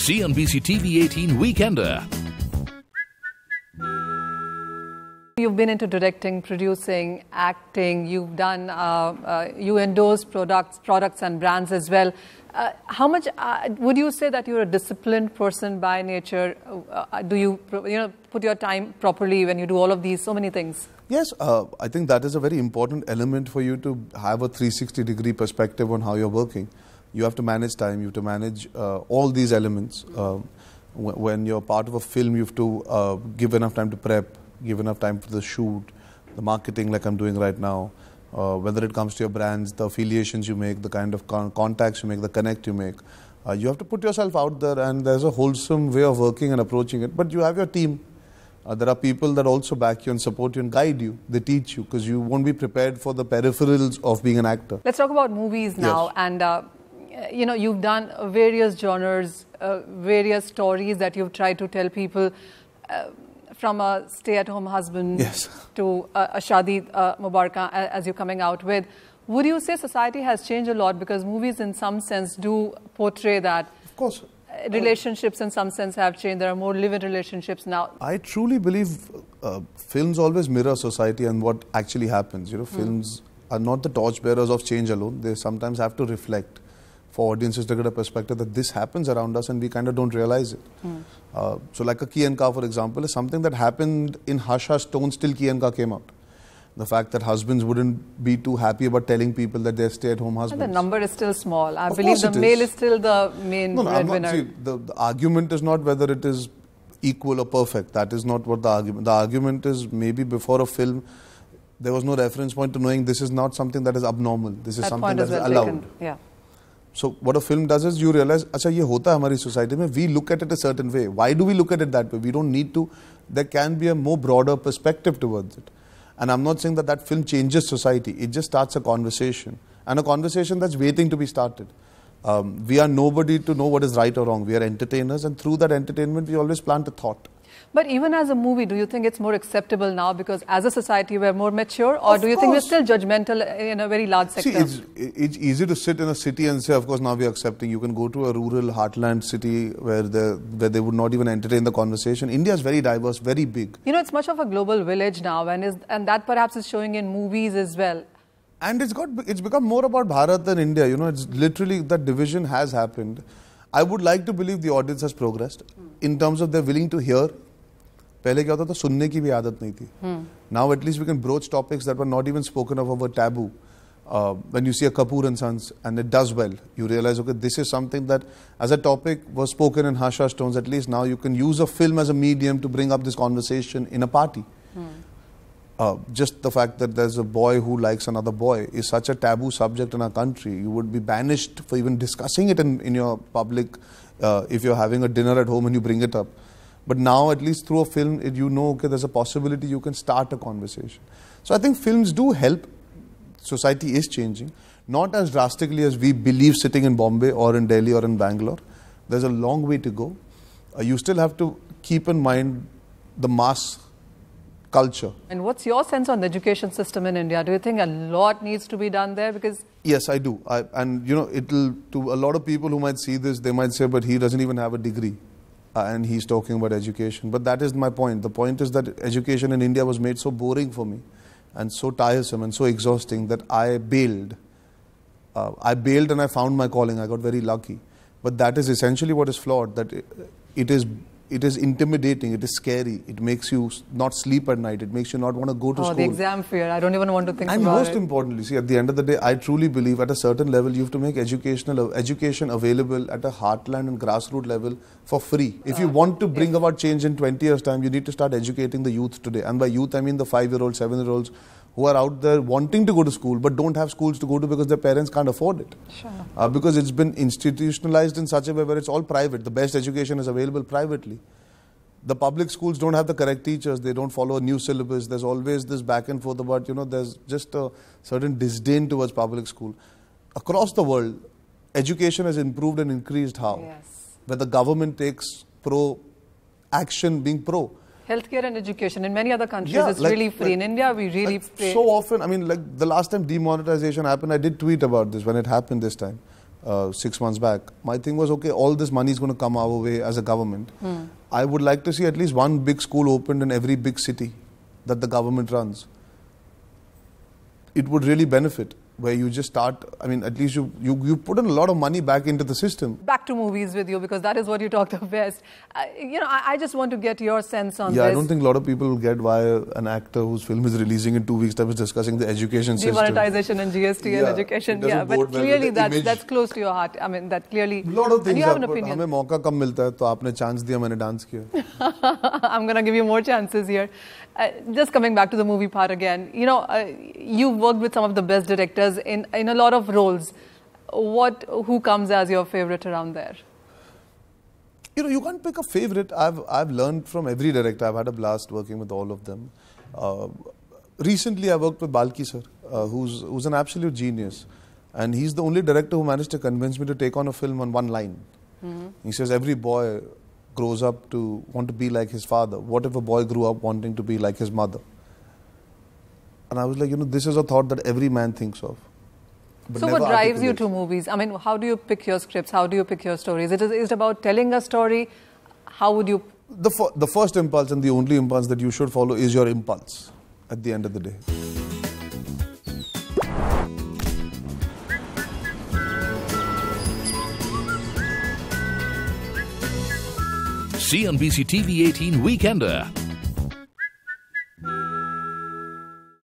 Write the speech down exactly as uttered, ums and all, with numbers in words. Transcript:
C N B C T V eighteen Weekender. You've been into directing, producing, acting. You've done, uh, uh, you endorse products, products and brands as well. Uh, how much uh, would you say that you're a disciplined person by nature? Uh, do you, you know, put your time properly when you do all of these, so many things? Yes, uh, I think that is a very important element for you to have a three sixty degree perspective on how you're working. You have to manage time, you have to manage uh, all these elements. Uh, when you're part of a film, you have to uh, give enough time to prep, give enough time for the shoot, the marketing like I'm doing right now, uh, whether it comes to your brands, the affiliations you make, the kind of con contacts you make, the connect you make. Uh, you have to put yourself out there, and there's a wholesome way of working and approaching it. But you have your team. Uh, there are people that also back you and support you and guide you. They teach you, because you won't be prepared for the peripherals of being an actor. Let's talk about movies now. Yes. And uh, you know, you've done various genres, uh, various stories that you've tried to tell people. Uh, from a stay-at-home husband yes. to a, a Shadi uh, Mubaraka as you're coming out with. Would you say society has changed a lot, because movies in some sense do portray that? Of course. Relationships in some sense have changed. There are more live-in relationships now. I truly believe uh, films always mirror society and what actually happens. You know, mm. films are not the torchbearers of change alone. They sometimes have to reflect for audiences to get a perspective that this happens around us and we kind of don't realize it. Mm. Uh, so like a Key and Ka, for example, is something that happened in hush-hush tones till Key and Ka came out. The fact that husbands wouldn't be too happy about telling people that they're stay-at-home husbands. And the number is still small. I of believe the male is. is still the main no, no, breadwinner. See, the, the argument is not whether it is equal or perfect. That is not what the argument. The argument is maybe before a film, there was no reference point to knowing this is not something that is abnormal. This is that something that is well allowed. Taken. Yeah. So what a film does is you realize, acha ye hota hai hamari society mein. We look at it a certain way. Why do we look at it that way? We don't need to. There can be a more broader perspective towards it. And I'm not saying that that film changes society. It just starts a conversation. And a conversation that's waiting to be started. Um, we are nobody to know what is right or wrong. We are entertainers, and through that entertainment, we always plant a thought. But even as a movie, do you think it's more acceptable now because as a society we're more mature, or of do you course. think we're still judgmental in a very large sector? See, it's, it's easy to sit in a city and say, of course, now we're accepting. You can go to a rural heartland city where, the, where they would not even entertain the conversation. India is very diverse, very big. You know, it's much of a global village now, and, is, and that perhaps is showing in movies as well. And it's got it's become more about Bharat than India. You know, it's literally that division has happened. I would like to believe the audience has progressed in terms of they're willing to hear. पहले क्या होता था सुनने की भी आदत नहीं थी. Now at least we can broach topics that were not even spoken of or were taboo. Uh, when you see a Kapoor and Sons and it does well, you realize, okay, this is something that as a topic was spoken in hush-hush tones. At least now you can use a film as a medium to bring up this conversation in a party. Hmm. Uh, just the fact that there's a boy who likes another boy is such a taboo subject in our country. You would be banished for even discussing it in, in your public uh, if you're having a dinner at home and you bring it up. But now, at least through a film, it, you know, okay, there's a possibility you can start a conversation. So I think films do help. Society is changing. Not as drastically as we believe sitting in Bombay or in Delhi or in Bangalore. There's a long way to go. Uh, you still have to keep in mind the mass culture. And what's your sense on the education system in India? Do you think a lot needs to be done there? Because yes, I do. I, and, you know, it'll, to a lot of people who might see this, they might say, but he doesn't even have a degree. Uh, and he's talking about education. But that is my point. The point is that education in India was made so boring for me and so tiresome and so exhausting that I bailed. Uh, I bailed and I found my calling. I got very lucky. But that is essentially what is flawed, that it, it is it is intimidating, it is scary, it makes you not sleep at night, it makes you not want to go to oh, school. Oh, the exam fear, I don't even want to think and about it. And most importantly, see, at the end of the day, I truly believe at a certain level, you have to make educational education available at a heartland and grassroots level for free. If you uh, want to bring about change in twenty years' time, you need to start educating the youth today. And by youth, I mean the five-year-olds, seven-year-olds who are out there wanting to go to school but don't have schools to go to because their parents can't afford it. Sure. Uh, because it's been institutionalized in such a way where it's all private. The best education is available privately. The public schools don't have the correct teachers. They don't follow a new syllabus. There's always this back and forth about, you know, there's just a certain disdain towards public school. Across the world, education has improved and increased how? Yes. Where the government takes pro action being pro. Healthcare and education. In many other countries, yeah, it's like, really free. Like, in India, we really like pay. So often, I mean, like the last time demonetization happened, I did tweet about this when it happened this time. uh, six months back, my thing was, okay, all this money is going to come our way as a government. Hmm. I would like to see at least one big school opened in every big city that the government runs. It would really benefit, where you just start, I mean, at least you, you, you put in a lot of money back into the system. Back to movies with you, because that is what you talked of best. Uh, you know, I, I just want to get your sense on yeah, this. I don't think a lot of people will get why an actor whose film is releasing in two weeks time is discussing the education system. Demonetization and G S T yeah, and education. Yeah, but well clearly that's, that's close to your heart. I mean, that clearly... A lot of things and you have an are, opinion. हमें मौका कम मिलता है, तो आपने chance दिया, मैंने dance किया. I'm going to give you more chances here. Uh, just coming back to the movie part again, you know, uh, you've worked with some of the best directors in, in a lot of roles. What, who comes as your favorite around there? You know, you can't pick a favorite. I've, I've learned from every director. I've had a blast working with all of them. Uh, recently, I worked with Balki sir, uh, who's, who's an absolute genius. And he's the only director who managed to convince me to take on a film on one line. Mm-hmm. He says, every boy grows up to want to be like his father. What if a boy grew up wanting to be like his mother? And I was like, you know, this is a thought that every man thinks of. So what drives you to movies? I mean, how do you pick your scripts? How do you pick your stories? It is, is it about telling a story? How would you... The, fir the first impulse and the only impulse that you should follow is your impulse at the end of the day. C N B C T V eighteen Weekender.